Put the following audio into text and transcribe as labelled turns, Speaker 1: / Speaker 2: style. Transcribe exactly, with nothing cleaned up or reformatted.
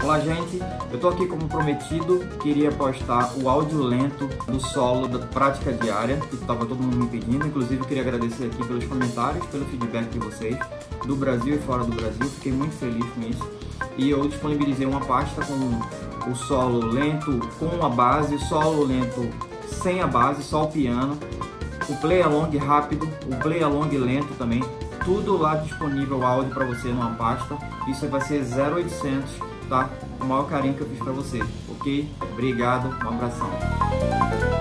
Speaker 1: Olá gente, eu tô aqui como prometido, queria postar o áudio lento do solo da prática diária, que estava todo mundo me pedindo, inclusive eu queria agradecer aqui pelos comentários, pelo feedback de vocês, do Brasil e fora do Brasil, fiquei muito feliz com isso. E eu disponibilizei uma pasta com o solo lento com a base, solo lento sem a base, só o piano, o play along rápido, o play along lento também, tudo lá disponível áudio para você numa pasta. Isso vai ser zero oitocentos, tá? O maior carinho que eu fiz para você, ok? Obrigado, um abração.